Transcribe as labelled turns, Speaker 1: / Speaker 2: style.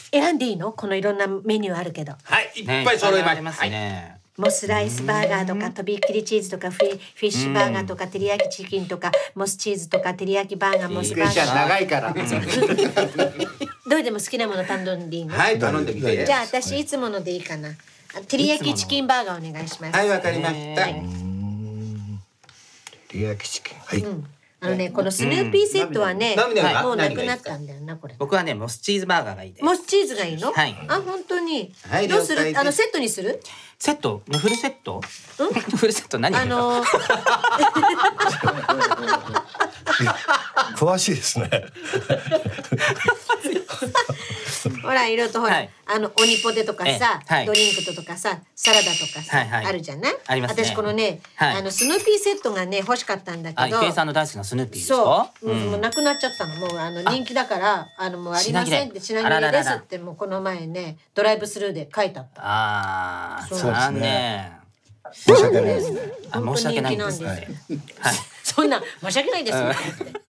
Speaker 1: 選んでいいの？このいろんなメニューあるけど。
Speaker 2: はい、いっぱい揃い
Speaker 3: あり
Speaker 2: ま。
Speaker 3: ますすね。
Speaker 1: モスライスバーガーとかとびっきりチーズとかフィッシュバーガーとか照り焼きチキンとかモスチーズとか照り焼きバーガーモスバー
Speaker 2: じゃあ
Speaker 1: ガー。
Speaker 2: 長いから。
Speaker 1: どれでも好きなもの頼んでいいの？
Speaker 2: はい頼んでみて。
Speaker 1: じゃあ私いつものでいいかな。照り焼きチキンバーガーお願いします。
Speaker 2: はいわかりました。
Speaker 1: はい
Speaker 4: 照り焼きチキン。はい。
Speaker 1: このスヌーピーセットはね、
Speaker 2: 涙が
Speaker 1: もうなくなったんだよなこれ。
Speaker 3: 僕はねモスチーズバーガーがいいです。
Speaker 1: モスチーズがいいの？
Speaker 3: はい
Speaker 1: あ、本当に。
Speaker 2: はい
Speaker 1: どうする？
Speaker 2: 了解です
Speaker 1: セットにする？
Speaker 3: セットフルセット？フルセット何？
Speaker 4: 詳しいですね。
Speaker 1: ほらいろいろとほら、
Speaker 3: はい
Speaker 1: オニポテとかさ、
Speaker 3: はい
Speaker 1: ドリンクとかさ、サラダとかさ、
Speaker 3: はいはい
Speaker 1: あるじゃない？
Speaker 3: ありますね
Speaker 1: 私このね、
Speaker 3: はい
Speaker 1: スヌーピーセットがね欲しかったんだけど、
Speaker 3: 郁恵さんの大好きなスヌーピーです
Speaker 1: そ
Speaker 3: か？
Speaker 1: う、もうなくなっちゃったの。もう人気だからもうありませんって品切れですってもうこの前ねドライブスルーで書いてあった。
Speaker 3: ああ、
Speaker 1: そう
Speaker 3: 残念。
Speaker 4: 申し訳ないですね。
Speaker 3: あ、申し訳ないです
Speaker 1: 本当人気なん
Speaker 3: ね。はい。
Speaker 1: そんな申し訳ないですって。